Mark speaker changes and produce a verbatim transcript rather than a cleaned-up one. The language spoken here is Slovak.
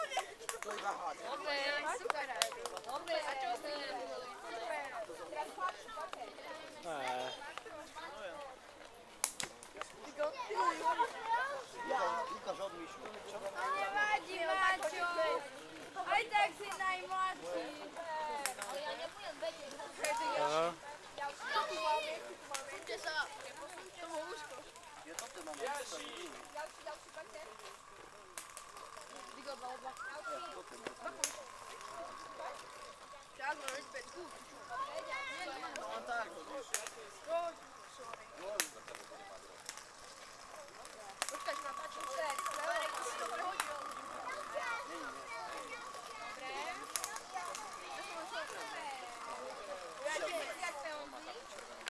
Speaker 1: Dobre, super. Dobre, a čo ste nebudeli?
Speaker 2: Nevadí, Máťo. Aj tak si najmladší.
Speaker 1: Ale ja nebudem vedieť. Posunte sa. To bolo úzko.
Speaker 3: Je to tu mám. Ďalší.
Speaker 1: Ďalší, ďalší, poďte. Digo, dva, dva. Čas, môžeš späť.
Speaker 3: No tak, to víš.